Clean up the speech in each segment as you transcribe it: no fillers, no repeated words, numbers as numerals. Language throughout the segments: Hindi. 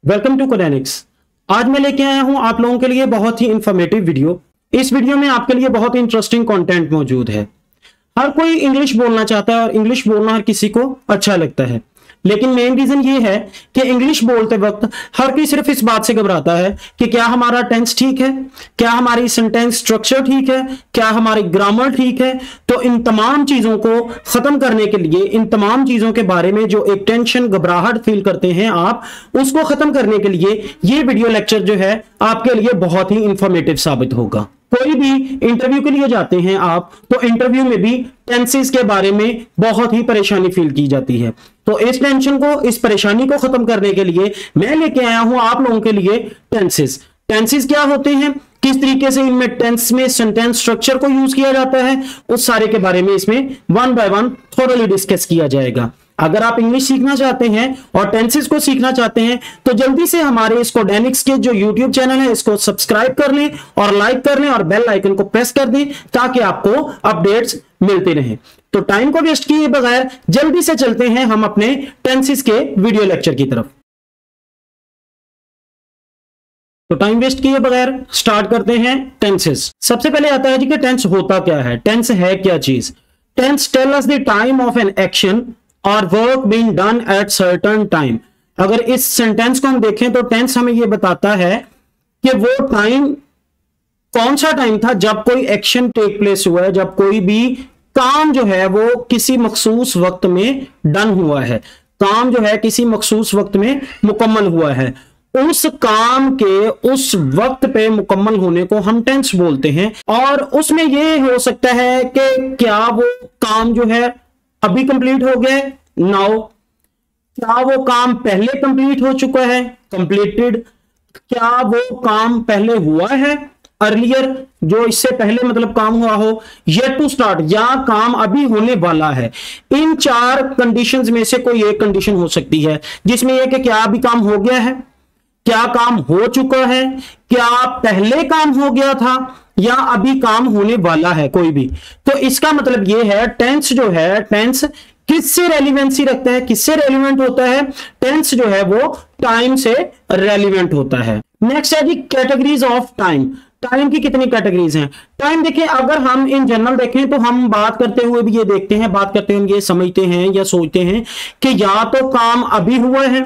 Welcome to कोडेनिक्स। आज मैं लेके आया हूं आप लोगों के लिए बहुत ही इंफॉर्मेटिव वीडियो। इस वीडियो में आपके लिए बहुत ही इंटरेस्टिंग कंटेंट मौजूद है। हर कोई इंग्लिश बोलना चाहता है और इंग्लिश बोलना हर किसी को अच्छा लगता है, लेकिन मेन रीजन ये है कि इंग्लिश बोलते वक्त हर कोई सिर्फ इस बात से घबराता है कि क्या हमारा टेंस ठीक है, क्या हमारी सेंटेंस स्ट्रक्चर ठीक है, क्या हमारी ग्रामर ठीक है। तो इन तमाम चीजों को खत्म करने के लिए, इन तमाम चीजों के बारे में जो एक टेंशन, घबराहट फील करते हैं आप, उसको खत्म करने के लिए ये वीडियो लेक्चर जो है आपके लिए बहुत ही इंफॉर्मेटिव साबित होगा। कोई भी इंटरव्यू के लिए जाते हैं आप, तो इंटरव्यू में भी टेंसेस के बारे में बहुत ही परेशानी फील की जाती है। तो इस टेंशन को, इस परेशानी को खत्म करने के लिए मैं लेके आया हूं आप लोगों के लिए टेंसेस। टेंसेस क्या होते हैं, किस तरीके से इनमें टेंस में सेंटेंस स्ट्रक्चर को यूज किया जाता है, उस सारे के बारे में इसमें one by one thoroughly discuss किया जाएगा। अगर आप इंग्लिश सीखना चाहते हैं और टेंसेस को सीखना चाहते हैं तो जल्दी से हमारे इस कोडेनिक्स के जो यूट्यूब चैनल है इसको सब्सक्राइब कर लें और लाइक कर लें और बेल आइकन को प्रेस कर दें ताकि आपको अपडेट्स मिलते रहें। तो टाइम को वेस्ट किए बगैर जल्दी से चलते हैं हम अपने टेंसेस के वीडियो लेक्चर की तरफ। तो टाइम वेस्ट किए बगैर स्टार्ट करते हैं टेंसेस। सबसे पहले आता है जी कि टेंस होता क्या है, टेंस है क्या चीज। Tense tell us the time of an action और work being done at certain time. अगर इस सेंटेंस को हम देखें तो टेंस हमें यह बताता है कि वो टाइम कौन सा टाइम था जब कोई एक्शन टेक प्लेस हुआ है, जब कोई भी काम जो है वो किसी मखसूस वक्त में डन हुआ है, काम जो है किसी मखसूस वक्त में मुकम्मल हुआ है। उस काम के उस वक्त पे मुकम्मल होने को हम टेंस बोलते हैं। और उसमें यह हो सकता है कि क्या वो काम जो है अभी कंप्लीट हो गया, नाउ, क्या वो काम पहले कंप्लीट हो चुका है, कंप्लीटेड, क्या वो काम पहले हुआ है, अर्लियर, जो इससे पहले मतलब काम हुआ हो, येट टू स्टार्ट, या काम अभी होने वाला है। इन चार कंडीशंस में से कोई एक कंडीशन हो सकती है जिसमें यह कि क्या अभी काम हो गया है, क्या काम हो चुका है, क्या पहले काम हो गया था, या अभी काम होने वाला है कोई भी। तो इसका मतलब यह है टेंस जो है, टेंस किससे रेलिवेंसी रखता है, किससे रेलिवेंट होता है, टेंस जो है वो टाइम से रेलिवेंट होता है। नेक्स्ट है जी कैटेगरीज ऑफ टाइम। टाइम की कितनी कैटेगरीज हैं। टाइम देखिए, अगर हम इन जनरल देखें तो हम बात करते हुए भी ये देखते हैं, बात करते हुए ये समझते हैं या सोचते हैं कि या तो काम अभी हुआ है,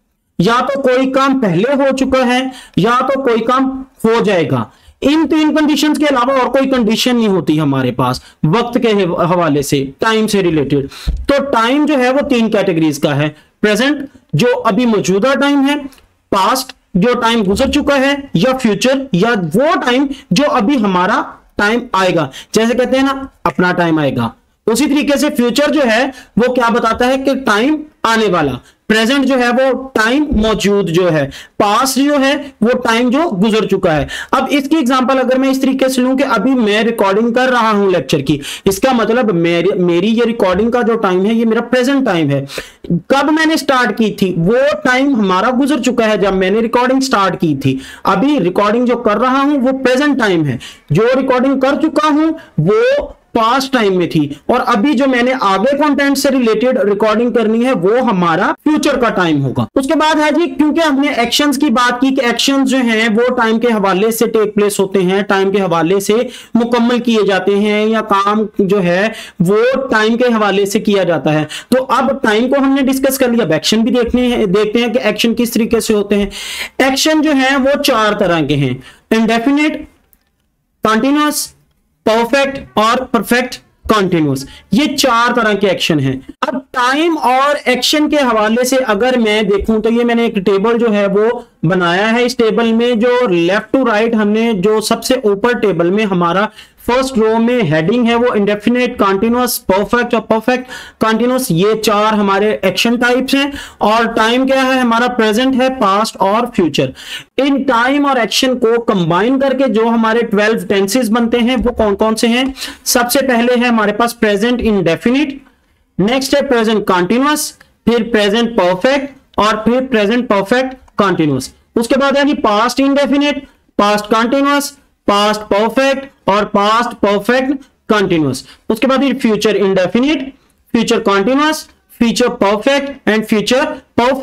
या तो कोई काम पहले हो चुका है, या तो कोई काम हो जाएगा। इन तीन कंडीशंस के अलावा और कोई कंडीशन नहीं होती हमारे पास वक्त के हवाले से, टाइम से रिलेटेड। तो टाइम जो है वो तीन कैटेगरीज का है। प्रेजेंट जो अभी मौजूदा टाइम है, पास्ट जो टाइम गुजर चुका है, या फ्यूचर या वो टाइम जो अभी हमारा टाइम आएगा। जैसे कहते हैं ना अपना टाइम आएगा, उसी तरीके से फ्यूचर जो है वो क्या बताता है कि टाइम आने वाला। प्रेजेंट जो है वो टाइम मौजूद जो है, पास्ट जो है वो टाइम जो गुजर चुका है। अब इसकी एग्जांपल अगर मैं इस तरीके से लूं कि अभी मैं रिकॉर्डिंग कर रहा हूं लेक्चर की, इसका मतलब मेरी ये रिकॉर्डिंग का जो टाइम है ये मेरा प्रेजेंट टाइम है। कब मैंने स्टार्ट की थी वो टाइम हमारा गुजर चुका है जब मैंने रिकॉर्डिंग स्टार्ट की थी। अभी रिकॉर्डिंग जो कर रहा हूं वो प्रेजेंट टाइम है, जो रिकॉर्डिंग कर चुका हूं वो पास्ट टाइम में थी, और अभी जो मैंने आगे कंटेंट से रिलेटेड रिकॉर्डिंग करनी है वो हमारा फ्यूचर का टाइम होगा। उसके बाद है जी, क्योंकि हमने एक्शंस की बात की कि एक्शंस जो हैं वो टाइम के हवाले से टेक प्लेस होते हैं, टाइम के हवाले से मुकम्मल किए जाते हैं, या काम जो है वो टाइम के हवाले से किया जाता है। तो अब टाइम को हमने डिस्कस कर लिया, अब एक्शन भी देखते हैं कि एक्शन किस तरीके से होते हैं। एक्शन जो है वो चार तरह के हैं, इंडेफिनिट, कॉन्टिन्यूअस, परफेक्ट और परफेक्ट कॉन्टिन्यूअस। ये चार तरह के एक्शन हैं। अब टाइम और एक्शन के हवाले से अगर मैं देखूं तो ये मैंने एक टेबल जो है वो बनाया है। इस टेबल में जो लेफ्ट टू राइट हमने जो सबसे ऊपर टेबल में हमारा फर्स्ट रो में हेडिंग है वो इंडेफिनिट, कॉन्टिन्यूअस, परफेक्ट और परफेक्ट कॉन्टिन्यूअस, ये चार हमारे एक्शन टाइप्स हैं। और टाइम क्या है हमारा, प्रेजेंट है, पास्ट और फ्यूचर। इन टाइम और एक्शन को कंबाइन करके जो हमारे 12 टेंसेस बनते हैं वो कौन कौन से हैं। सबसे पहले है हमारे पास प्रेजेंट इंडेफिनिट, नेक्स्ट है प्रेजेंट कॉन्टिन्यूअस, फिर प्रेजेंट परफेक्ट और फिर प्रेजेंट परफेक्ट कॉन्टिन्यूअस। उसके बाद है past indefinite, past continuous, past perfect और पास्ट परफेक्ट कॉन्टिन्यूअस। उसके बाद future indefinite, future continuous, future perfect and future perfect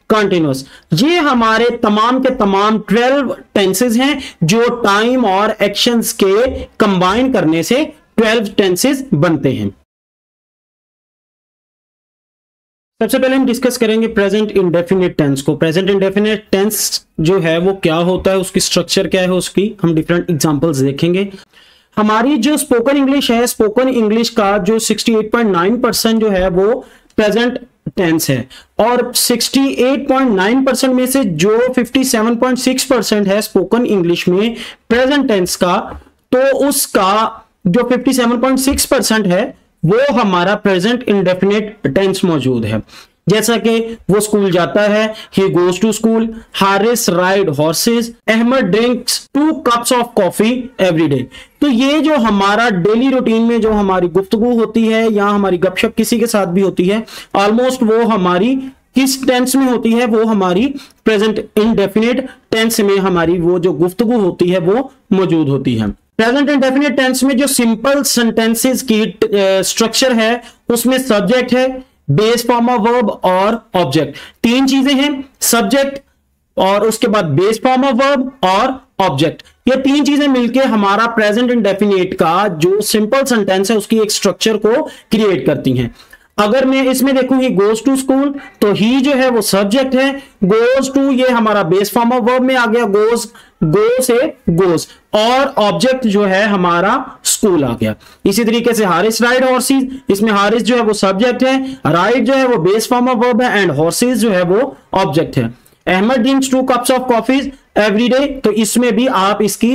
continuous. ये हमारे तमाम के तमाम 12 टेंसेस हैं जो टाइम और एक्शंस के कंबाइन करने से 12 टेंसेस बनते हैं। सबसे पहले हम डिस्कस करेंगे प्रेजेंट इंडेफिनिट टेंस को। प्रेजेंट इंडेफिनिट टेंस जो है वो क्या होता है, उसकी स्ट्रक्चर क्या है, उसकी हम डिफरेंट एग्जांपल्स देखेंगे। हमारी जो स्पोकन इंग्लिश है, स्पोकन इंग्लिश का जो 68.9% जो है वो प्रेजेंट टेंस है, और 68.9% में से जो 57.6% है स्पोकन इंग्लिश में प्रेजेंट टेंस का, तो उसका जो 57.6% है वो हमारा प्रेजेंट इंडेफिनिट टेंस मौजूद है। जैसा कि वो स्कूल जाता है, he goes to school, Haris ride horses, Ahmed drinks 2 cups of coffee every day. तो ये जो हमारा डेली रूटीन में जो हमारी गुफ्तगू होती है या हमारी गपशप किसी के साथ भी होती है, ऑलमोस्ट वो हमारी किस टेंस में होती है, वो हमारी प्रेजेंट इंडेफिनिट टेंस में हमारी वो जो गुफ्तगू होती है वो मौजूद होती है। प्रेजेंट इंडेफिनिट टेंस में जो सिंपल सेंटेंसेस की स्ट्रक्चर है उसमें सब्जेक्ट है, बेस फॉर्म ऑफ वर्ब और ऑब्जेक्ट। 3 चीजें हैं, सब्जेक्ट और उसके बाद बेस फॉर्म ऑफ वर्ब और ऑब्जेक्ट। ये 3 चीजें मिलके हमारा प्रेजेंट इंडेफिनिट का जो सिंपल सेंटेंस है उसकी एक स्ट्रक्चर को क्रिएट करती हैं। अगर मैं इसमें देखूं ही गोज टू स्कूल, तो ही जो है वो सब्जेक्ट है, गोज टू ये हमारा बेस फॉर्म ऑफ वर्ब में आ गया, गोज गो से गोज, और ऑब्जेक्ट जो है हमारा स्कूल आ गया। इसी तरीके से हारिस राइड हॉर्सेस, इसमें हारिस जो है वो सब्जेक्ट है, राइड जो है वो बेस फॉर्म ऑफ वर्ब है, एंड हॉर्सेस जो है वो ऑब्जेक्ट है। Ahmed drinks 2 cups of coffee every day, तो इसमें भी आप इसकी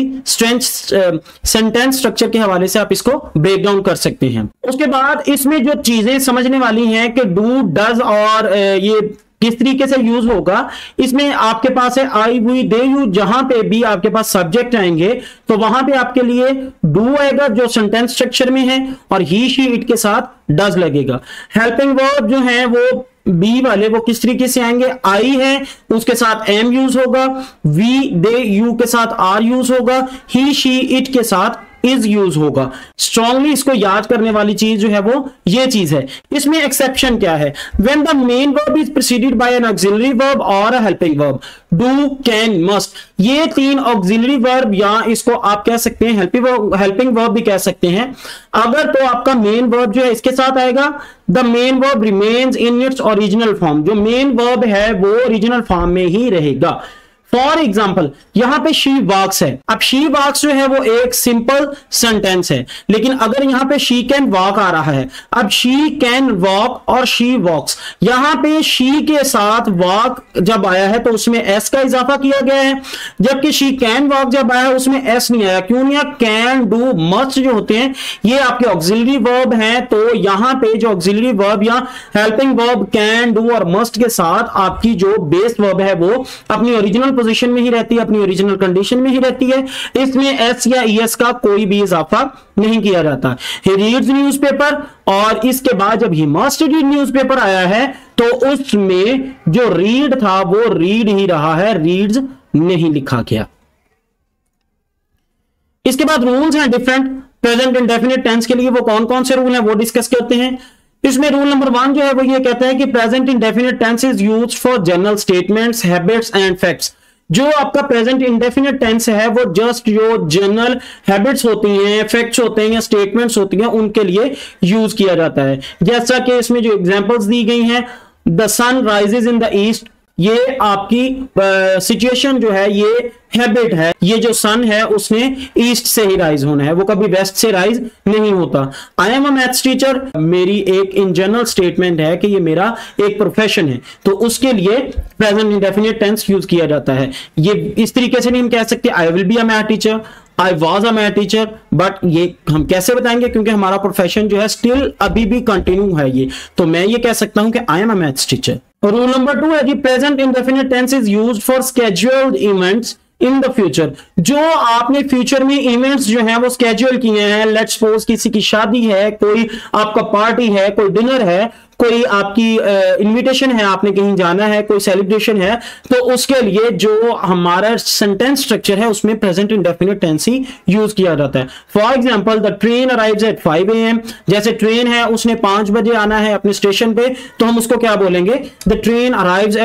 सेंटेंस स्ट्रक्चर के हवाले से आप इसको ब्रेक डाउन कर सकते हैं। उसके बाद इसमें जो चीजें समझने वाली हैं कि डू, डज और ये किस तरीके से यूज होगा, इसमें आपके पास है आई, वी, दे, यू, जहां पे भी आपके पास सब्जेक्ट आएंगे तो वहां पे आपके लिए डू आएगा जो सेंटेंस स्ट्रक्चर में है, और ही, शी, इट के साथ डज लगेगा। हेल्पिंग वर्ब जो है वो बी वाले वो किस तरीके से आएंगे, आई है उसके साथ एम यूज होगा, वी, दे, यू के साथ आर यूज होगा, ही, शी, इट के साथ इज यूज होगा। स्ट्रांगली इसको याद करने वाली चीज जो है वो ये चीज है। इसमें एक्सेप्शन क्या है, when the main verb is preceded by an auxiliary verb और a helping verb, do, can, must, ये 3 ऑक्सिलरी वर्ब या इसको आप कह सकते हैं हेल्पिंग वर्ब भी कह सकते हैं। अगर तो आपका मेन वर्ब जो है इसके साथ आएगा, the main verb remains in its original form, जो मेन वर्ब है वो ओरिजिनल फॉर्म में ही रहेगा। फॉर एग्जाम्पल यहां पे शी वॉक्स है, अब शी वॉक्स जो है वो एक सिंपल सेंटेंस है, लेकिन अगर यहां पे शी कैन वॉक आ रहा है, अब शी कैन वॉक और शी वॉक्स, यहां पे शी के साथ वॉक जब आया है तो उसमें एस का इजाफा किया गया है, जबकि शी कैन वॉक जब आया है उसमें एस नहीं आया। क्यों नहीं आया, कैन, डू, मस्ट जो होते हैं ये आपके ऑक्सिलरी वर्ब हैं, तो यहां पे जो ऑक्सिलरी वर्ब या हेल्पिंग वर्ब कैन, डू और मस्ट के साथ आपकी जो बेस वर्ब है वो अपनी ओरिजिनल पोजीशन में ही रहती है, अपनी ओरिजिनल कंडीशन में ही रहती है, इसमें एस या ईएस का कोई भी इजाफा नहीं किया जाता। ही रीड्स न्यूज़पेपर, और इसके बाद जब ही मस्ट रीड न्यूज़पेपर आया है तो उसमें जो रीड था वो रीड ही रहा है, रीड्स नहीं लिखा गया। इसके बाद रूल्स हैं डिफरेंट प्रेजेंट इंडेफिनिट टेंस के लिए, वो कौन कौन से रूल हैं वो डिस्कस करते हैं। इसमें रूल नंबर 1 जो है वो ये कहता है कि present indefinite tense is used for general statements, habits and facts. जो आपका प्रेजेंट इंडेफिनिट टेंस है वो जस्ट जो जनरल हैबिट्स होती हैं, फैक्ट्स होते हैं या स्टेटमेंट्स होती हैं उनके लिए यूज किया जाता है। जैसा कि इसमें जो एग्जांपल्स दी गई हैं, the sun rises in the east, ये आपकी सिचुएशन जो है ये हैबिट है, ये जो सन है उसने ईस्ट से ही राइज होना है, वो कभी वेस्ट से राइज नहीं होता। I am a maths teacher, मेरी एक इन जनरल स्टेटमेंट है कि ये मेरा एक प्रोफेशन है, तो उसके लिए प्रेजेंट इंडेफिनिट टेंस यूज किया जाता है। ये इस तरीके से नहीं हम कह सकते I will be a math teacher, I was a math teacher, but ये हम कैसे बताएंगे क्योंकि हमारा प्रोफेशन जो है स्टिल अभी भी कंटिन्यू है ये, तो मैं ये कह सकता हूं कि I am a maths teacher. Rule number 2 है कि present indefinite tense is used for scheduled events in the future. जो आपने फ्यूचर में इवेंट्स जो हैं वो स्केड्यूल किए हैं, लेट्स सपोज किसी की शादी है, कोई आपका पार्टी है, कोई डिनर है, कोई आपकी इनविटेशन है, आपने कहीं जाना है, कोई सेलिब्रेशन है, तो उसके लिए जो हमारा सेंटेंस स्ट्रक्चर है उसमें प्रेजेंट इंडेफिनिट टेंस ही यूज किया जाता है। For example the train arrives at 5 AM, जैसे ट्रेन है उसने 5 बजे आना है अपने स्टेशन पे, तो हम उसको क्या बोलेंगे, the train arrives at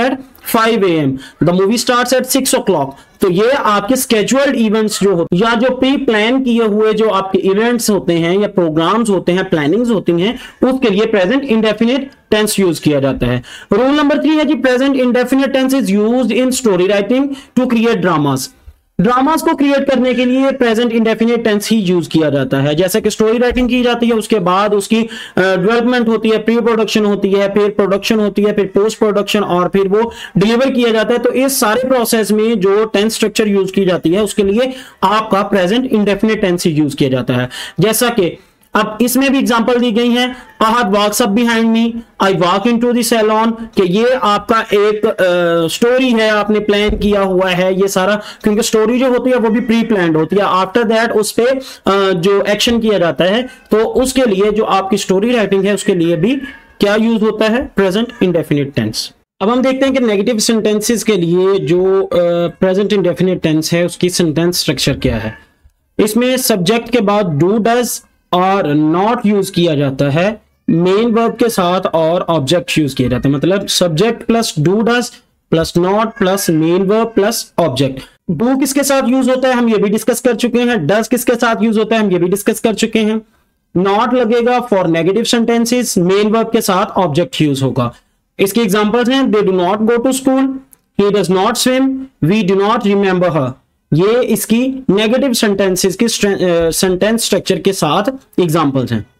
5 AM, the movie starts at 6 o'clock। तो ये आपके स्केड्यूल्ड इवेंट्स जो होते हैं या जो प्री प्लान किए हुए जो आपके इवेंट्स होते हैं या प्रोग्राम्स होते हैं, प्लानिंग्स होती हैं, उसके लिए प्रेजेंट इंडेफिनिट टेंस यूज किया जाता है। रूल नंबर 3 है कि present indefinite tense is used in story writing to create dramas. Dramas को क्रिएट करने के लिए प्रेजेंट इंडेफिनिट टेंस ही यूज किया जाता है। जैसे कि स्टोरी राइटिंग की जाती है, उसके बाद उसकी डेवलपमेंट होती है, प्री प्रोडक्शन होती है, फिर प्रोडक्शन होती है, फिर पोस्ट प्रोडक्शन और फिर वो डिलीवर किया जाता है। तो इस सारे प्रोसेस में जो टेंस स्ट्रक्चर यूज की जाती है उसके लिए आपका प्रेजेंट इंडेफिनिट टेंस ही यूज किया जाता है। जैसा कि अब इसमें भी एग्जांपल दी गई हैं, I have walks up behind me, I walk into the saloon, कि ये आपका एक स्टोरी है, आपने प्लान किया हुआ है ये सारा, क्योंकि स्टोरी जो होती है वो भी प्री प्लान्ड होती है। आफ्टर दैट उस पे जो एक्शन किया जाता है, तो उसके लिए जो आपकी स्टोरी राइटिंग है उसके लिए भी क्या यूज होता है, प्रेजेंट इंडेफिनिट टेंस। अब हम देखते हैं कि नेगेटिव सेंटेंसेस के लिए जो प्रेजेंट इंडेफिनिट टेंस है उसकी सेंटेंस स्ट्रक्चर क्या है। इसमें सब्जेक्ट के बाद डू डज और नॉट यूज किया जाता है, मेन वर्ब के साथ और ऑब्जेक्ट यूज किया जाता है। मतलब subject plus do does plus not plus main verb plus object. Do किसके साथ यूज होता है हम ये भी डिस्कस कर चुके हैं, डज किसके साथ यूज होता है हम ये भी डिस्कस कर चुके हैं। नॉट लगेगा for negative sentences, main verb के साथ ऑब्जेक्ट यूज होगा। इसके एग्जांपल्स हैं, they do not go to school, he does not swim, we do not remember her. ये इसकी नेगेटिव सेंटेंसेस की सेंटेंस स्ट्रक्चर के साथ एग्जांपल्स हैं।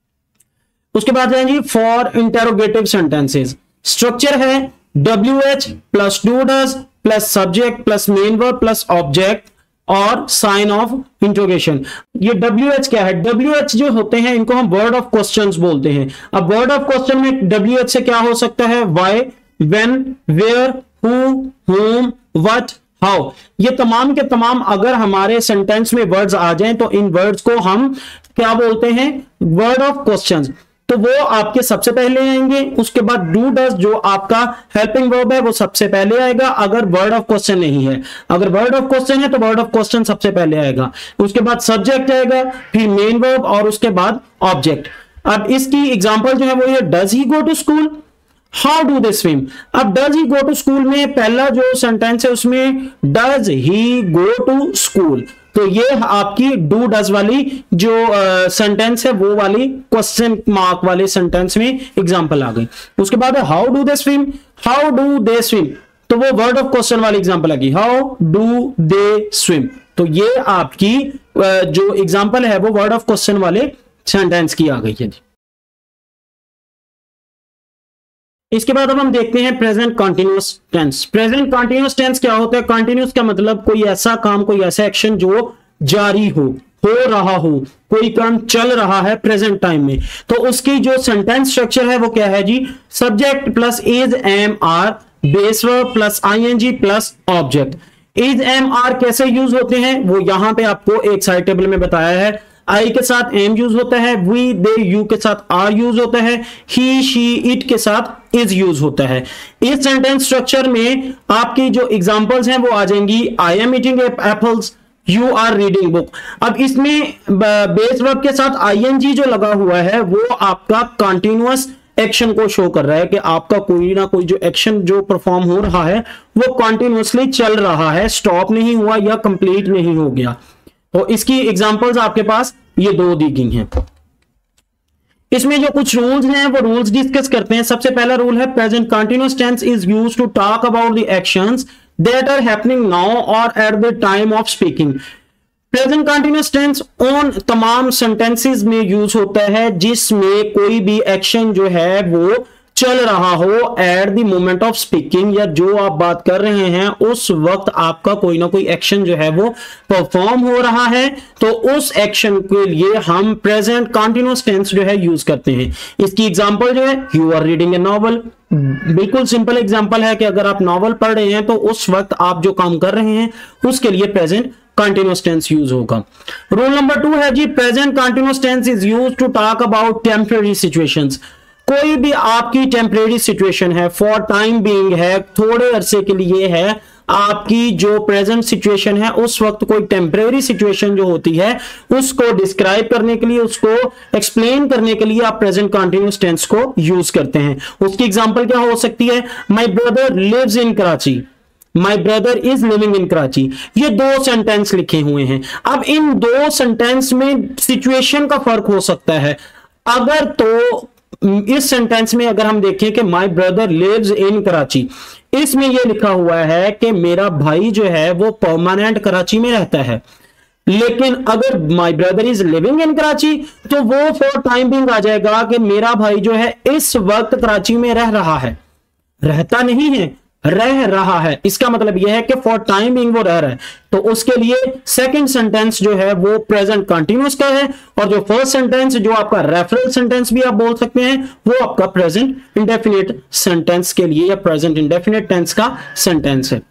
उसके बाद है जी फॉर इंटेरोगेटिव सेंटेंसेस, स्ट्रक्चर है WH plus do does plus subject plus main verb plus object और साइन ऑफ इंट्रोगेशन। ये WH क्या है, WH जो होते हैं इनको हम वर्ड ऑफ क्वेश्चंस बोलते हैं। अब वर्ड ऑफ क्वेश्चन में WH से क्या हो सकता है, why, when, where, who, whom, what, how. ये तमाम के तमाम अगर हमारे सेंटेंस में वर्ड्स आ जाएं तो इन वर्ड्स को हम क्या बोलते हैं, वर्ड ऑफ क्वेश्चंस। तो वो आपके सबसे पहले आएंगे। उसके बाद डू डज जो आपका हेल्पिंग वर्ब है वो सबसे पहले आएगा अगर वर्ड ऑफ क्वेश्चन नहीं है। अगर वर्ड ऑफ क्वेश्चन है तो वर्ड ऑफ क्वेश्चन सबसे पहले आएगा, उसके बाद सब्जेक्ट आएगा, फिर मेन वर्ब और उसके बाद ऑब्जेक्ट। अब इसकी एग्जांपल जो है वो ये, does he go to school, how do they swim. अब does he go to school में पहला जो सेंटेंस है उसमें does he go to school, तो ये आपकी डू डज वाली जो सेंटेंस है वो वाली क्वेश्चन मार्क वाले सेंटेंस में एग्जांपल आ गई। उसके बाद how do they swim, how do they swim, तो वो वर्ड ऑफ क्वेश्चन वाली एग्जांपल आ गई, हाउ डू दे स्विम। तो ये आपकी जो एग्जांपल है वो वर्ड ऑफ क्वेश्चन वाले सेंटेंस की आ गई है। इसके बाद अब हम देखते हैं present continuous tense. Present continuous tense क्या होता है, कॉन्टिन्यूअस का मतलब कोई ऐसा काम, कोई ऐसा एक्शन जो जारी हो रहा हो, कोई काम चल रहा है प्रेजेंट टाइम में। तो उसकी जो सेंटेंस स्ट्रक्चर है वो क्या है जी, subject plus is am are, base verb plus ING plus object. Is am are कैसे यूज होते हैं वो यहां पे आपको एक साइड टेबल में बताया है। आई के साथ एम यूज होता है, वी दे यू के साथ आर यूज होता है, ही शी इट के साथ इज यूज होता है। इस सेंटेंस स्ट्रक्चर में आपकी जो एग्जांपल्स हैं वो आ जाएंगी, I am eating apples, you are reading book. अब इसमें बेस वर्ब के साथ आईएनजी जो लगा हुआ है वो आपका कंटिन्यूअस एक्शन को शो कर रहा है कि आपका कोई ना कोई जो एक्शन जो परफॉर्म हो रहा है वो कंटिन्यूअसली चल रहा है, स्टॉप नहीं हुआ या कंप्लीट नहीं हो गया। तो इसकी एग्जांपल्स आपके पास ये दो दी गई हैं। इसमें जो कुछ रूल्स हैं वो रूल्स डिस्कस करते हैं। सबसे पहला रूल है present continuous tense is used to talk about the actions that are happening now और at the time of speaking. Present continuous tense उन तमाम सेंटेंसेस में यूज होता है जिसमें कोई भी एक्शन जो है वो चल रहा हो at the moment of speaking, या जो आप बात कर रहे हैं उस वक्त आपका कोई ना कोई एक्शन जो है वो परफॉर्म हो रहा है, तो उस एक्शन के लिए हम प्रेजेंट कंटीन्यूअस टेंस जो है यूज करते हैं। इसकी एग्जांपल जो है, you are reading a novel, बिल्कुल सिंपल एग्जांपल है कि अगर आप नॉवल पढ़ रहे हैं तो उस वक्त आप जो काम कर रहे हैं उसके लिए प्रेजेंट कंटीन्यूअस टेंस यूज होगा। रूल नंबर 2 है जी, present continuous tense is used to talk about temporary situations. कोई भी आपकी टेम्परेरी सिचुएशन है, फॉर टाइम बीइंग है, थोड़े अरसे के लिए है, आपकी जो प्रेजेंट सिचुएशन है उस वक्त कोई टेम्परेरी सिचुएशन जो होती है उसको डिस्क्राइब करने के लिए, उसको एक्सप्लेन करने के लिए आप प्रेजेंट कंटीन्यूअस टेंस को यूज करते हैं। उसकी एग्जांपल क्या हो सकती है? My brother lives in Karachi, my brother is living in Karachi. ये दो सेंटेंस लिखे हुए हैं। अब इन दो सेंटेंस में सिचुएशन का फर्क हो सकता है। अगर तो इस सेंटेंस में अगर हम देखें कि my brother lives in Karachi, इसमें यह लिखा हुआ है कि मेरा भाई जो है वो परमानेंट कराची में रहता है। लेकिन अगर my brother is living in Karachi तो वो फॉर टाइम बिंग आ जाएगा कि मेरा भाई जो है इस वक्त कराची में रह रहा है, रहता नहीं है, रह रहा है। इसका मतलब यह है कि फॉर टाइम बिंग वो रह रहा है। तो उसके लिए सेकंड सेंटेंस जो है वो प्रेजेंट कंटीन्यूअस का है, और जो फर्स्ट सेंटेंस जो आपका रेफरल सेंटेंस भी आप बोल सकते हैं वो आपका प्रेजेंट इंडेफिनिट सेंटेंस के लिए या प्रेजेंट इंडेफिनिट टेंस का सेंटेंस है।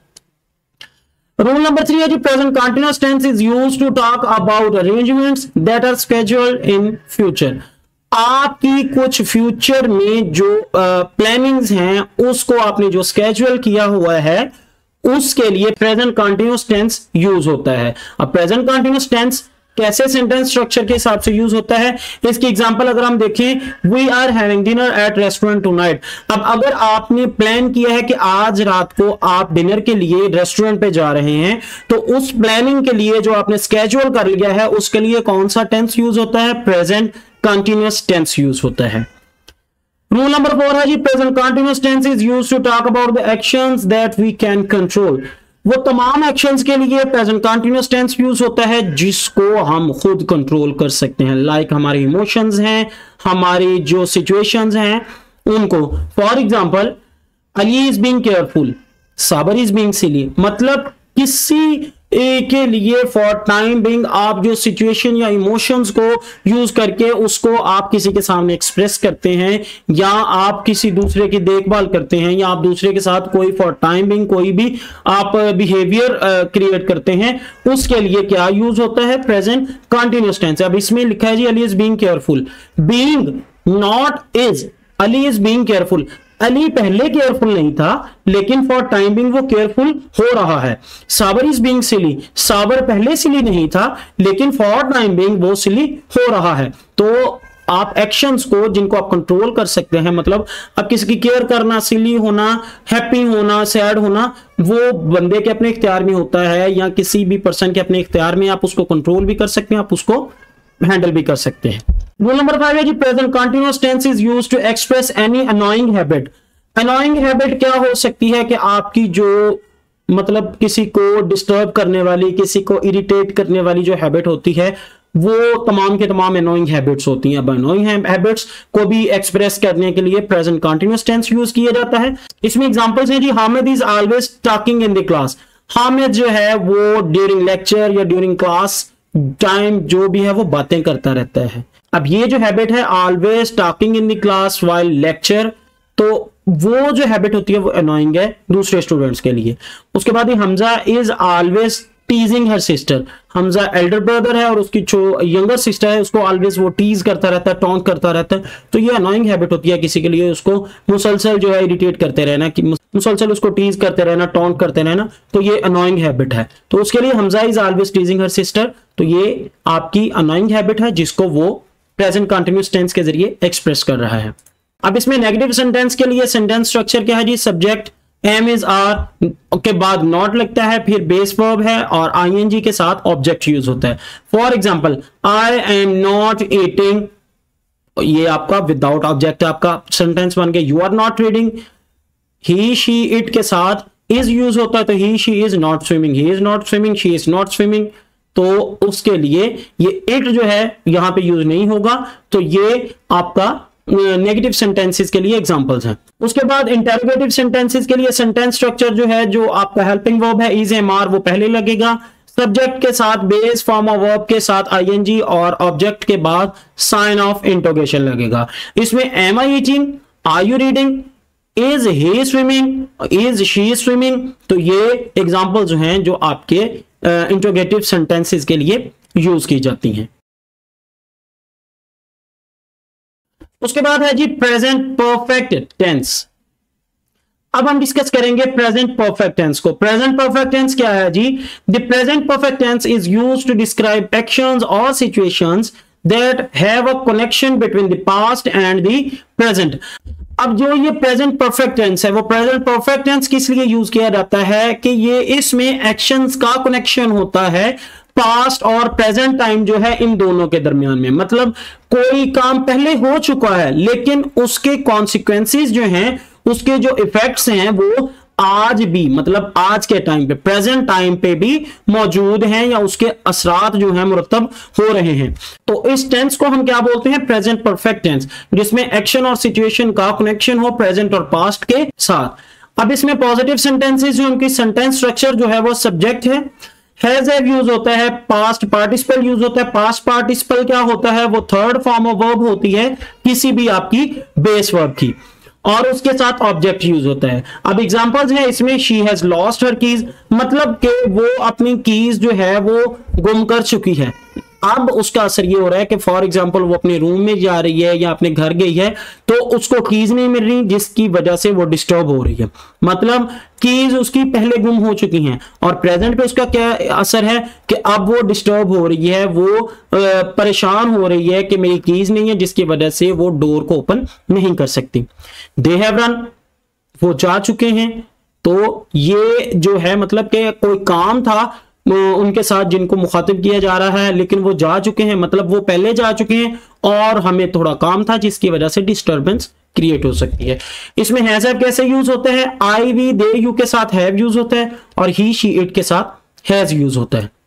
रूल नंबर 3 है जी, present continuous tense is used to talk about arrangements that are scheduled in future. आपकी कुछ फ्यूचर में जो प्लानिंग्स हैं उसको आपने जो स्केड्यूल किया हुआ है उसके लिए प्रेजेंट कंटीन्यूअस टेंस यूज होता है। अब प्रेजेंट कंटीन्यूअस टेंस कैसे सेंटेंस स्ट्रक्चर के हिसाब से यूज होता है, इसकी एग्जांपल अगर हम देखें, we are having dinner at restaurant tonight. अब अगर आपने प्लान किया है कि आज रात को आप डिनर के लिए रेस्टोरेंट पे जा रहे हैं, तो उस प्लानिंग के लिए जो आपने स्केड्यूल कर लिया है उसके लिए कौन सा टेंस यूज होता है? प्रेजेंट कंटीन्यूअस टेंस यूज होता है। रूल नंबर 4 है जी, present continuous tense is used to talk about the actions that we can control. वो तमाम एक्शंस के लिए प्रेजेंट कंटीन्यूअस टेंस यूज होता है जिसको हम खुद कंट्रोल कर सकते हैं। लाइक हमारे इमोशंस हैं, हमारी जो सिचुएशंस हैं उनको। For example, Ali is being careful, Sabar is being silly. मतलब किसी के लिए फॉर टाइम बिंग आप जो सिचुएशन या इमोशंस को यूज करके उसको आप किसी के सामने एक्सप्रेस करते हैं, या आप किसी दूसरे की देखभाल करते हैं, या आप दूसरे के साथ कोई फॉर टाइम बिंग कोई भी आप बिहेवियर क्रिएट करते हैं, उसके लिए क्या यूज होता है? Present continuous tense. अब इसमें लिखा है जी, Ali is being careful, being not is, Ali is being careful. Ali पहले केयरफुल नहीं था लेकिन फॉर टाइम बिंग वो केयरफुल हो रहा है। साबर इज बीइंग सिली, साबर पहले सिली नहीं था लेकिन फॉर टाइम बिंग वो सिली हो रहा है। तो आप एक्शंस को जिनको आप कंट्रोल कर सकते हैं, मतलब अब किसी की केयर करना, सिली होना, हैप्पी होना, सैड होना, वो बंदे के अपने इख्तियार में होता है, या किसी भी पर्सन के अपने इख्तियार में। आप उसको कंट्रोल भी कर सकते हैं, आप उसको हैंडल भी कर सकते हैं। रूल नंबर 5 है जी, present continuous tense is used to express any annoying habit. Annoying habit क्या हो सकती है? कि आपकी जो मतलब किसी को डिस्टर्ब करने वाली, किसी को इरिटेट करने वाली जो हैबिट होती है वो तमाम के तमाम अनोइंग हैबिट्स होती हैं। अब अनोइंग हैबिट्स को भी एक्सप्रेस करने के लिए प्रेजेंट कंटीन्यूअस टेंस यूज किया जाता है। इसमें एग्जांपल्स हैं जी, Hamid is always talking in the class. Hamid जो है वो ड्यूरिंग लेक्चर या ड्यूरिंग क्लास टाइम जो भी है वो बातें करता रहता है। अब ये जो हैबिट है always talking in the class while lecture, तो वो जो हैबिट होती है वो अनोइंग है दूसरे स्टूडेंट्स के लिए। उसके बाद ही Hamza is always teasing her sister. Hamza elder brother है और उसकी जो यंगर सिस्टर है उसको ऑलवेज वो टीज करता रहता है, टॉन्ट करता रहता है। तो ये अनोइंग हैबिट होती है किसी के लिए, उसको मुसलसल जो है इरिटेट करते रहना, कि मुसलसल उसको टीज करते रहना, टॉन्ट करते रहना, तो ये अनोइंग हैबिट है। तो उसके लिए Hamza is always teasing her sister, तो ये आपकी अनोइंग हैबिट है जिसको वो प्रेजेंट कंटीन्यूअस टेंस के जरिए एक्सप्रेस कर रहा है। अब इसमें नेगेटिव सेंटेंस के लिए सेंटेंस स्ट्रक्चर क्या है जी? सब्जेक्ट एम इज आर के बाद नॉट लगता है, फिर बेस वर्ब है और आईएनजी के साथ ऑब्जेक्ट यूज होता है। For example, I am not eating, ये आपका विदाउट ऑब्जेक्ट है, आपका सेंटेंस बन गया। You are not reading, he she it के साथ इज यूज होता है, तो he she is not swimming, he is not swimming, she is not swimming. तो उसके लिए ये इट जो है यहां पे यूज नहीं होगा। तो ये आपका नेगेटिव सेंटेंसेस के लिए एग्जांपल्स हैं। उसके बाद इंटरोगेटिव सेंटेंसेस के लिए सेंटेंस स्ट्रक्चर जो है, जो आपका हेल्पिंग वर्ब है इज एम आर, वो पहले लगेगा। सब्जेक्ट के साथ बेस फॉर्म ऑफ वर्ब के साथ आईएनजी और ऑब्जेक्ट के बाद साइन ऑफ इंटरोगेशन लगेगा। इसमें am I eating, are you reading, is he swimming, is she swimming. तो ये एग्जांपल जो हैं जो आपके इंटरोगेटिव सेंटेंसेस के लिए यूज की जाती हैं। उसके बाद है जी प्रेजेंट परफेक्ट टेंस। अब हम डिस्कस करेंगे प्रेजेंट परफेक्ट टेंस को। प्रेजेंट परफेक्ट टेंस क्या है जी? The present perfect tense is used to describe actions और situations that have a connection between the past and the present. अब जो ये प्रेजेंट परफेक्ट टेंस है, वो प्रेजेंट परफेक्ट टेंस किस लिए यूज किया जाता है कि ये इसमें एक्शंस का कनेक्शन होता है पास्ट और प्रेजेंट टाइम जो है इन दोनों के दरमियान में। मतलब कोई काम पहले हो चुका है लेकिन उसके कॉन्सिक्वेंसेस जो हैं, उसके जो इफेक्ट्स हैं वो आज भी, मतलब आज के टाइम पे, प्रेजेंट टाइम पे भी मौजूद हैं या उसके असरात जो हैं मुरतब हो रहे हैं। तो इस टेंस को हम क्या बोलते हैं? प्रेजेंट परफेक्ट टेंस, जिसमें एक्शन और सिचुएशन का कनेक्शन हो प्रेजेंट और पास्ट के साथ। अब इसमें पॉजिटिव सेंटेंसेस जो उनकी सेंटेंस स्ट्रक्चर जो है वो सब्जेक्ट है, हैज हैव यूज होता है, पास्ट पार्टिसिपल यूज होता है। पास्ट पार्टिसिपल क्या होता है? वो थर्ड फॉर्म ऑफ वर्ब होती है किसी भी आपकी बेस वर्ब की, और उसके साथ ऑब्जेक्ट यूज होता है। अब एग्जांपल्स हैं इसमें, she has lost her keys, मतलब कि वो अपनी कीज जो है वो गुम कर चुकी है। अब उसका असर ये हो रहा है कि फॉर एग्जांपल वो अपने रूम में जा रही है या अपने घर गई है तो उसको कीज नहीं मिल रही, जिसकी वजह से वो डिस्टर्ब हो रही है। मतलब कीज उसकी पहले गुम हो चुकी हैं और प्रेजेंट पे उसका क्या असर है कि अब वो डिस्टर्ब हो रही है, वो परेशान हो रही है कि मेरी कीज नहीं है, जिसकी वजह से वो डोर को ओपन नहीं कर सकती। दे हैव रन, वो जा चुके हैं। तो ये जो है मतलब कि कोई काम था उनके साथ जिनको मुखातिब किया जा रहा है, लेकिन वो जा चुके हैं, मतलब वो पहले जा चुके हैं और हमें थोड़ा काम था जिसकी वजह से डिस्टर्बेंस क्रिएट हो सकती है। इसमें हैज हैव कैसे यूज होते हैं? आई वी दे यू के साथ हैव यूज होता है और ही शी इट के साथ हैज यूज होता है।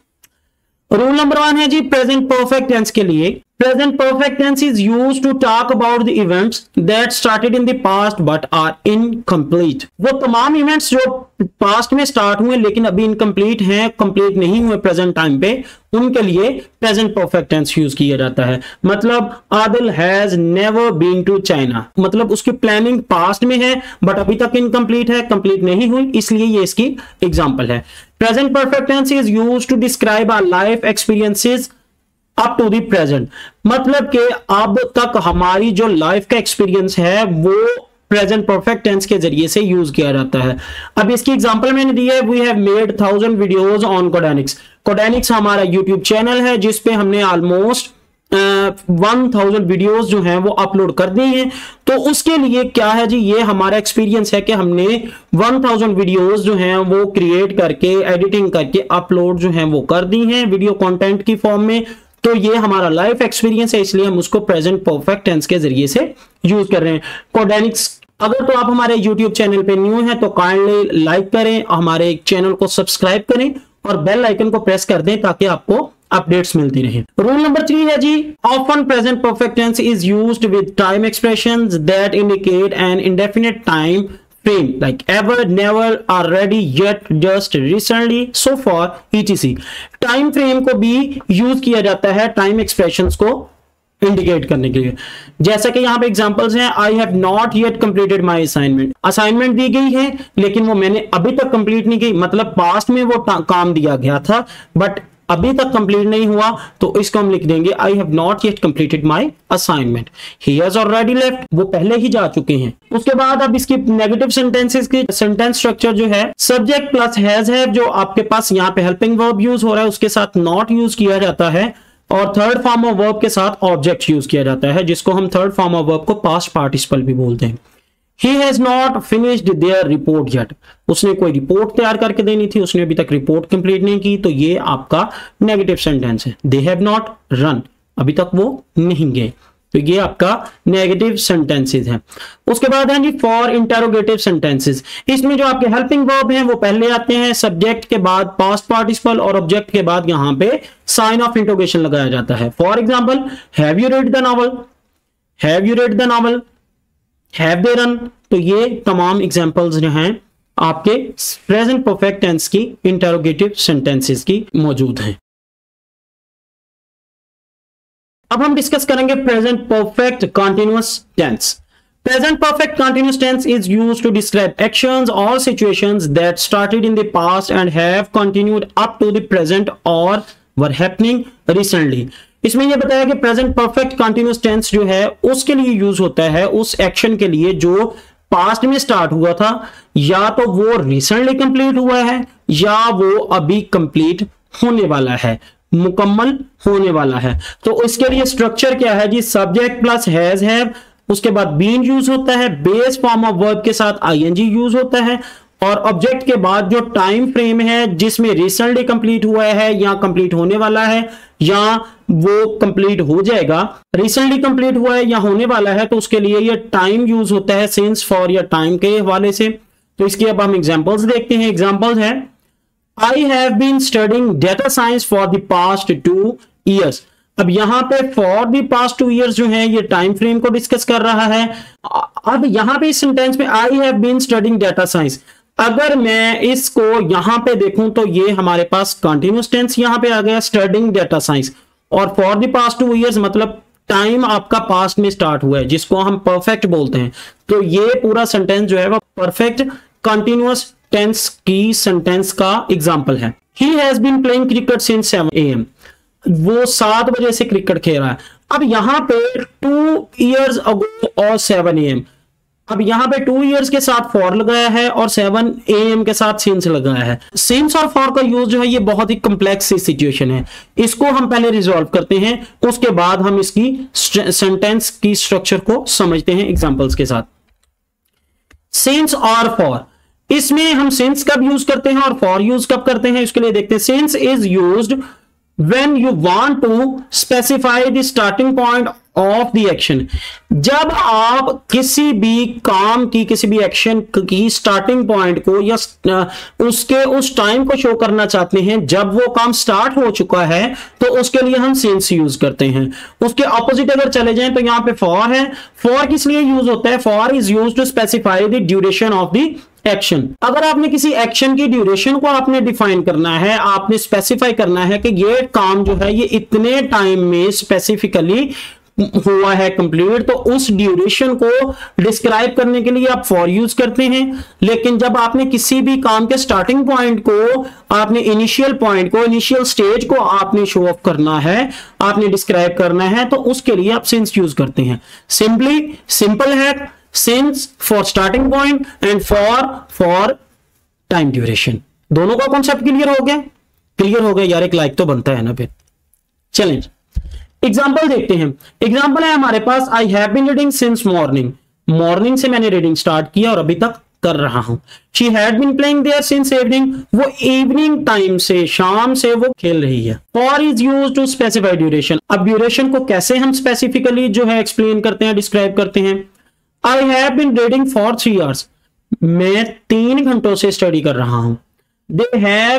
रूल नंबर 1 है जी प्रेजेंट परफेक्ट टेंस के लिए, present perfect tense is used to talk about the events that started in the past but are incomplete. वो तमाम इवेंट्स जो पास्ट में स्टार्ट हुए लेकिन अभी इनकम्प्लीट हैं, कंप्लीट नहीं हुए प्रेजेंट टाइम पे, उनके लिए प्रेजेंट परफेक्ट टेंस यूज किया जाता है। मतलब Adil has never been to China, मतलब उसकी प्लानिंग पास्ट में है बट अभी तक इनकम्प्लीट है, कंप्लीट नहीं हुई, इसलिए ये इसकी एग्जांपल है। Present perfect tense is used to describe our life experiences up to the present, मतलब कि अब तक हमारी जो लाइफ का एक्सपीरियंस है वो प्रेजेंट परफेक्ट टेंस के जरिए से यूज किया जाता है। अब इसकी एग्जांपल मैंने दी है, we have made 1000 videos on Codenix. Codenix हमारा यूट्यूब चैनल है जिस पे हमने ऑलमोस्ट 1000 वीडियोस जो हैं वो अपलोड कर दी हैं। तो उसके लिए क्या है जी, ये हमारा एक्सपीरियंस है कि हमने 1000 वीडियोस जो हैं वो क्रिएट करके, एडिटिंग करके अपलोड जो हैं वो कर दी हैं वीडियो कंटेंट की फॉर्म में। तो ये हमारा लाइफ एक्सपीरियंस है, इसलिए हम उसको प्रेजेंट परफेक्ट टेंस के जरिए से यूज कर रहे हैं। कोडेनिक्स, अगर तो आप हमारे YouTube चैनल पे न्यू हैं तो काइंडली लाइक करें, हमारे चैनल को सब्सक्राइब करें और बेल आइकन को प्रेस कर दें ताकि आपको अपडेट्स मिलती रहे। रूल नंबर 3 है जी, often present perfect tense is used with time expressions that indicate an indefinite time frame like ever, never, already, yet, just, recently, so far, etc. Time frame को भी यूज किया जाता है टाइम एक्सप्रेशंस को इंडिकेट करने के लिए। जैसा कि यहाँ पे एग्जांपल्स हैं, I have not yet completed my assignment, assignment दी गई है लेकिन वो मैंने अभी तक कंप्लीट नहीं की, मतलब पास्ट में वो काम दिया गया था बट अभी तक कंप्लीट नहीं हुआ, तो इसको हम लिख देंगे I have not yet completed my assignment. He has already left, वो पहले ही जा चुके हैं। उसके बाद अब इसकी नेगेटिव सेंटेंसेस की सेंटेंस स्ट्रक्चर जो है, सब्जेक्ट प्लस हैज हैव, जो आपके पास यहाँ पे हेल्पिंग वर्ब यूज हो रहा है उसके साथ नॉट यूज किया जाता है और थर्ड फॉर्म ऑफ वर्ब के साथ ऑब्जेक्ट यूज किया जाता है, जिसको हम थर्ड फॉर्म ऑफ वर्ब को पास्ट पार्टिसिपल भी बोलते हैं। He has not finished their report yet. उसने कोई रिपोर्ट तैयार करके देनी थी, उसने अभी तक रिपोर्ट कंप्लीट नहीं की, तो ये आपका नेगेटिव सेंटेंस है। They have not run, अभी तक वो नहीं गए, तो ये आपका नेगेटिव सेंटेंसेस है। उसके बाद है जी फॉर इंटरोगेटिव सेंटेंसेस। इसमें जो आपके हेल्पिंग वर्ब हैं वो पहले आते हैं, सब्जेक्ट के बाद पास्ट पार्टिसिपल और ऑब्जेक्ट के बाद यहाँ पे साइन ऑफ इंटरोगेशन लगाया जाता है। For example, have you read the novel, have you read the novel, have they run. तो ये तमाम एग्जांपल्स जो हैं आपके प्रेजेंट परफेक्ट टेंस की इंटरोगेटिव सेंटेंसेस की मौजूद हैं। अब हम डिस्कस करेंगे present perfect continuous tense. Present perfect continuous tense is used to describe actions और situations that started in the past and have continued up to the present और वर हैपनिंग रिसेंटली। इसमें यह बताया कि प्रेजेंट परफेक्ट कंटीन्यूअस टेंस जो है उसके लिए यूज होता है उस एक्शन के लिए जो पास्ट में स्टार्ट हुआ था, या तो वो रिसेंटली कंप्लीट हुआ है, या वो अभी कंप्लीट होने वाला है, मुकम्मल होने वाला है। तो इसके लिए स्ट्रक्चर क्या है जी, सब्जेक्ट प्लस हैज हैव, उसके बाद बीन यूज होता है, बेस फॉर्म ऑफ वर्ब के साथ आईएनजी यूज होता है, और ऑब्जेक्ट के बाद जो टाइम फ्रेम है जिसमें रिसेंटली कंप्लीट हुआ है या कंप्लीट होने वाला है या वो कंप्लीट हो जाएगा, रिसेंटली कंप्लीट हुआ है या होने वाला है, तो उसके लिए ये टाइम यूज होता है सिंस, फॉर या टाइम के हवाले से। तो इसकी अब हम एग्जांपल्स देखते हैं। एग्जांपल्स है, I have been studying data science for the past 2 years। अब यहां पे फॉर द पास्ट 2 years जो है ये टाइम फ्रेम को डिस्कस कर रहा है। अब यहां पे इस सेंटेंस में I have been studying data science, अगर मैं इसको यहां पे देखूं तो ये हमारे पास कंटिन्यूअस टेंस यहां पे आ गया, स्टडिंग डेटा साइंस, और फॉर द पास्ट 2 years मतलब टाइम आपका पास्ट में स्टार्ट हुआ है, जिसको हम परफेक्ट बोलते हैं। तो ये पूरा सेंटेंस जो है वो परफेक्ट कंटिन्यूअस टेंस की सेंटेंस का एग्जांपल है। He has been playing cricket since 7 AM, वो 7 बजे से क्रिकेट खेल रहा है। अब यहां पे 2 years ago और 7 AM, अब यहां पे 2 years के साथ फॉर लगाया है और 7 AM के साथ सिंस लगाया है। सिंस और फॉर का यूज जो है ये बहुत ही कॉम्प्लेक्स सी सिचुएशन है, इसको हम पहले रिजॉल्व करते हैं, उसके बाद हम इसकी सेंटेंस की स्ट्रक्चर को समझते हैं एग्जांपल्स के साथ। सिंस और फॉर, इसमें हम सिंस कब यूज करते हैं और फॉर यूज कब करते हैं, इसके लिए देखते हैं। Since is used when you want to specify the starting point of the action, जब आप किसी भी काम की, किसी भी एक्शन की स्टार्टिंग पॉइंट को या उसके उस टाइम को शो करना चाहते हैं जब वो काम स्टार्ट हो चुका है, तो उसके लिए हम सिंस यूज करते हैं। उसके ऑपोजिट अगर चले जाएं तो यहां पे फॉर है। फॉर किस लिए यूज होता है, for is use to specify the duration of the action. अगर आपने किसी एक्शन की ड्यूरेशन को आपने डिफाइन करना है, आपने स्पेसिफाई करना है कि ये काम जो है ये इतने टाइम में स्पेसिफिकली हुआ है कंप्लीट, तो उस ड्यूरेशन को डिस्क्राइब करने के लिए आप फॉर यूज करते हैं। लेकिन जब आपने किसी भी काम के स्टार्टिंग पॉइंट को, आपने इनिशियल पॉइंट को, इनिशियल स्टेज को आपने शो ऑफ करना है, आपने डिस्क्राइब करना है, तो उसके लिए आप सिंस यूज करते हैं। सिंपल है, since for starting point and for time duration. दोनों का कॉन्सेप्ट क्लियर हो गया? क्लियर हो गया यार, एक लाइक तो बनता है ना फिर। चलें एग्जाम्पल देखते हैं। एग्जाम्पल है हमारे पास, I have been reading since morning, morning से मैंने रीडिंग स्टार्ट किया और अभी तक कर रहा हूं। She had been playing there since evening, वो इवनिंग टाइम से, शाम से वो खेल रही है। For is used to specify duration, अब ड्यूरेशन को कैसे हम स्पेसिफिकली जो है एक्सप्लेन करते हैं, डिस्क्राइब करते हैं। I have been reading for 3 hours, मैं 3 घंटों से स्टडी कर रहा हूं। They have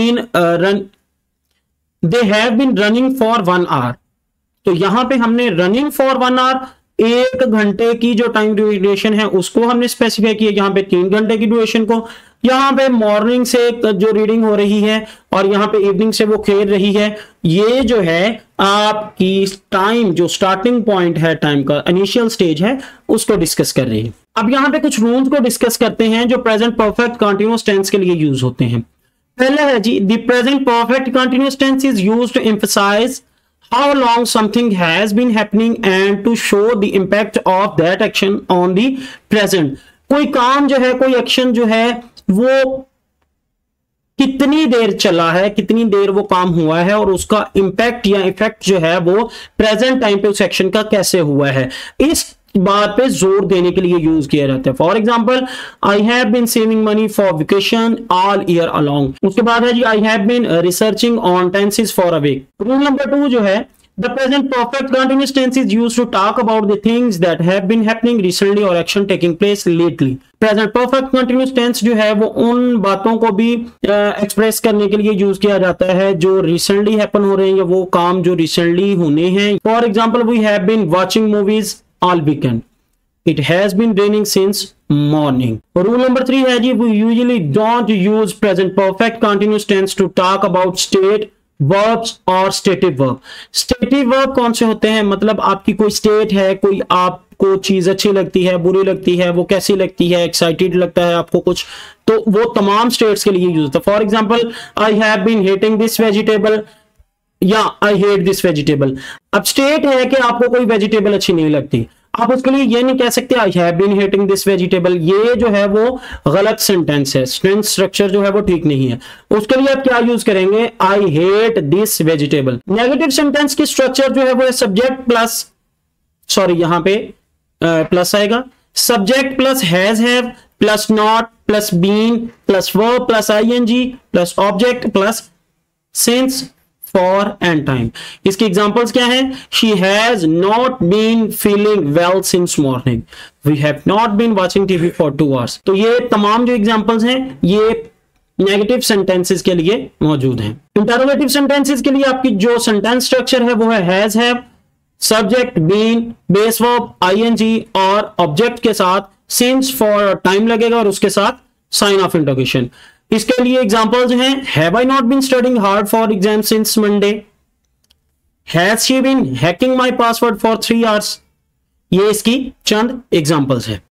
been running for 1 hour, तो यहां पे हमने रनिंग फॉर 1 hour, 1 घंटे की जो टाइम ड्यूरेशन है उसको हमने स्पेसिफाई किया, यहां पे 3 घंटे की ड्यूरेशन को। यहां पे मॉर्निंग से जो रीडिंग हो रही है और यहां पे इवनिंग से वो खेल रही है, ये जो है आपकी टाइम, जो स्टार्टिंग पॉइंट है टाइम का, इनिशियल स्टेज है, उसको डिस्कस कर रही है। अब यहां पे कुछ रूल्स को डिस्कस करते हैं जो प्रेजेंट परफेक्ट कंटीन्यूअस टेंस के लिए यूज होते हैं। पहला है जी, the present perfect continuous tense is used to emphasize how long something has been happening and to show the impact of that action on the present। कोई काम जो है, कोई एक्शन जो है, वो कितनी देर चला है, कितनी देर वो काम हुआ है और उसका इंपैक्ट या इफेक्ट जो है वो प्रेजेंट टाइम पे उस एक्शन का कैसे हुआ है, इस बात पे जोर देने के लिए यूज किया जाता है। For example, I have been saving money for vacation all year along. उसके बाद है जी, I have been researching on tenses for a week. Rule number 2 जो है, the present perfect continuous tense is used to talk about the things that have been happening recently or action taking place lately। present perfect continuous tense जो है वो उन बातों को भी एक्सप्रेस करने के लिए यूज किया जाता है जो रिसेंटली हैपन हो रहे हैं या वो काम जो रिसेंटली होने हैं। For example, we have been watching movies all weekend, it has been raining since morning. Rule number 3 है जी, we usually don't use present perfect continuous tense to talk about state verbs और स्टेटिव वर्ब। स्टेटिव वर्ब कौन से होते हैं, मतलब आपकी कोई स्टेट है, कोई आपको चीज अच्छी लगती है, बुरी लगती है, वो कैसी लगती है, एक्साइटेड लगता है आपको कुछ, तो वो तमाम स्टेट्स के लिए यूज होता है। For example, I have been hating this vegetable या आई हेट दिस वेजिटेबल। अब स्टेट है कि आपको कोई वेजिटेबल अच्छी नहीं लगती, आप उसके लिए ये नहीं कह सकते I have been heating this vegetable, ये जो है वो गलत सेंटेंस है, सेंटेंस स्ट्रक्चर जो है वो ठीक नहीं है। उसके लिए आप क्या यूज करेंगे, I hate this vegetable. Negative sentence की स्ट्रक्चर जो है वो सब्जेक्ट प्लस, सॉरी यहां पे प्लस आएगा, subject plus has have plus not plus been plus verb plus ING plus object plus since for and time. इसकी एग्जांपल्स क्या हैं, she has not been feeling well since morning, we have not been watching TV for 2 hours. तो ये तमाम जो एग्जांपल्स हैं ये नेगेटिव सेंटेंसेस के लिए मौजूद हैं। इंटरोगेटिव सेंटेंसेस के लिए आपकी जो सेंटेंस स्ट्रक्चर है वो है has have, subject been, base verb ING और ऑब्जेक्ट के साथ सिंस फॉर टाइम लगेगा और उसके साथ साइन ऑफ इंटरोगेशन। इसके लिए एग्जांपल्स हैं, have I not been studying hard for exam since Monday, has she been hacking my password for 3 hours. ये इसकी चंद एग्जांपल्स है।